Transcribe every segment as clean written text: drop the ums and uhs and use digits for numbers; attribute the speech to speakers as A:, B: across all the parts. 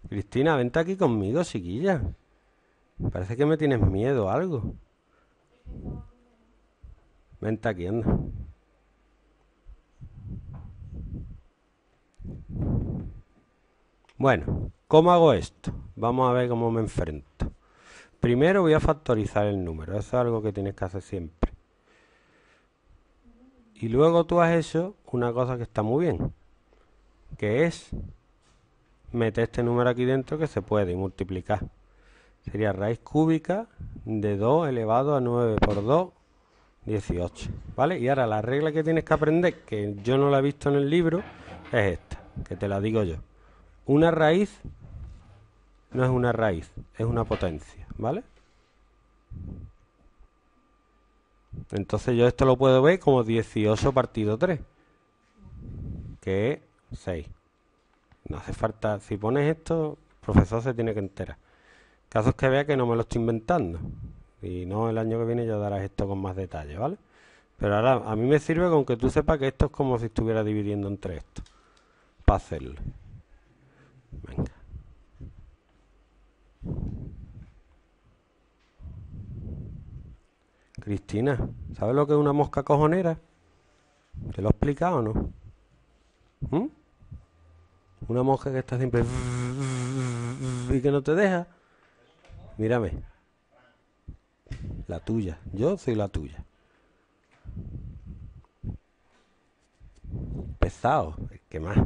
A: Cristina, vente aquí conmigo, chiquilla. Parece que me tienes miedo o algo. Vente aquí, anda. Bueno, ¿cómo hago esto? Vamos a ver cómo me enfrento. Primero voy a factorizar el número. Eso es algo que tienes que hacer siempre. Y luego tú has hecho una cosa que está muy bien, que es meter este número aquí dentro que se puede y multiplicar. Sería raíz cúbica de 2 elevado a 9 por 2, 18. ¿Vale? Y ahora la regla que tienes que aprender, que yo no la he visto en el libro, es esta, que te la digo yo. Una raíz no es una raíz, es una potencia, ¿vale? Entonces yo esto lo puedo ver como 18 partido 3, que es 6. No hace falta, si pones esto, el profesor se tiene que enterar. Caso es que vea que no me lo estoy inventando. Y no, el año que viene ya darás esto con más detalle, ¿vale? Pero ahora a mí me sirve con que tú sepas que esto es como si estuviera dividiendo entre esto. Para hacerlo. Venga. Cristina, ¿sabes lo que es una mosca cojonera? ¿Te lo he explicado o no? ¿Mm? Una mosca que está siempre y que no te deja. Mírame, la tuya. Yo soy la tuya. Pesado, ¿qué más?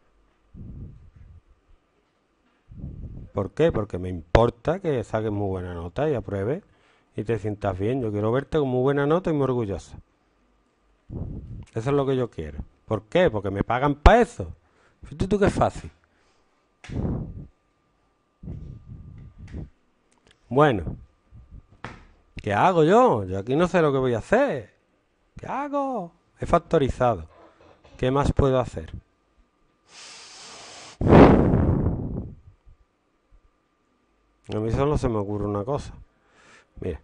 A: ¿Por qué? Porque me importa que saques muy buena nota y apruebes y te sientas bien. Yo quiero verte con muy buena nota y muy orgullosa. Eso es lo que yo quiero. ¿Por qué? Porque me pagan para eso. Fíjate tú qué fácil. Bueno, ¿qué hago yo? Yo aquí no sé lo que voy a hacer. ¿Qué hago? He factorizado. ¿Qué más puedo hacer? A mí solo se me ocurre una cosa. Mira,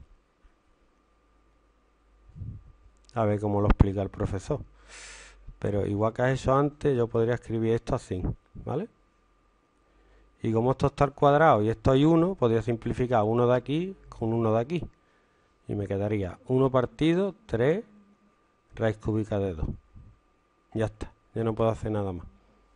A: a ver cómo lo explica el profesor. Pero igual que has hecho antes, yo podría escribir esto así, ¿vale? Y como esto está al cuadrado y esto hay 1, podría simplificar uno de aquí con uno de aquí. Y me quedaría 1 partido 3 raíz cúbica de 2. Ya está, ya no puedo hacer nada más.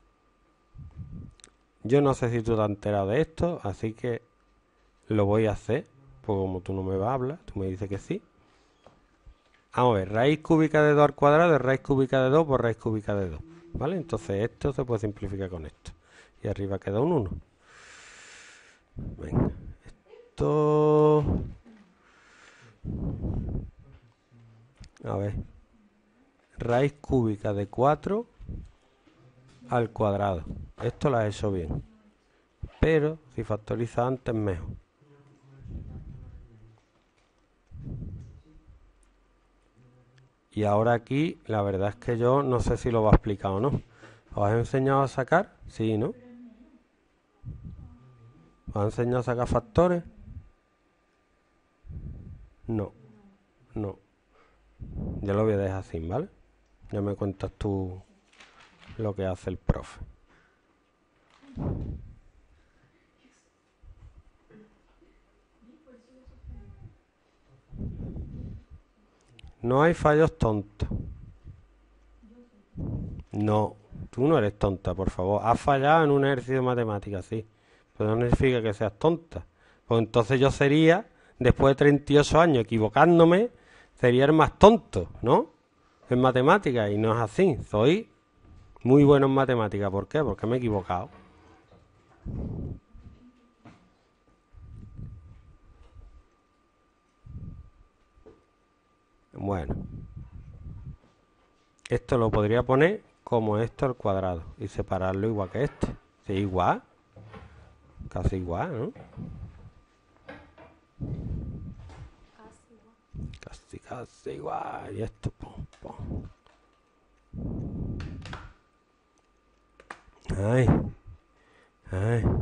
A: Yo no sé si tú te has enterado de esto, así que lo voy a hacer. Pues como tú no me vas a hablar, tú me dices que sí. Vamos a ver, raíz cúbica de 2 al cuadrado es raíz cúbica de 2 por raíz cúbica de 2. ¿Vale? Entonces esto se puede simplificar con esto. Y arriba queda un 1. Venga, esto... A ver, raíz cúbica de 4 al cuadrado. Esto lo has hecho bien. Pero si factoriza antes, mejor. Y ahora aquí, la verdad es que yo no sé si lo va a explicar o no. ¿Os he enseñado a sacar? Sí, ¿no? ¿Os he enseñado a sacar factores? No, no. Ya lo voy a dejar así, ¿vale? Ya me cuentas tú lo que hace el profe. No hay fallos tontos. No, tú no eres tonta, por favor. Has fallado en un ejercicio de matemáticas, sí. Pero no significa que seas tonta. Pues entonces yo sería, después de 38 años equivocándome, sería el más tonto, ¿no? En matemáticas, y no es así. Soy muy bueno en matemáticas. ¿Por qué? Porque me he equivocado. Bueno, esto lo podría poner como esto al cuadrado y separarlo igual que este. Sí, igual. Casi igual, ¿no? Casi igual. Y esto, pum, pum. Ay, ay.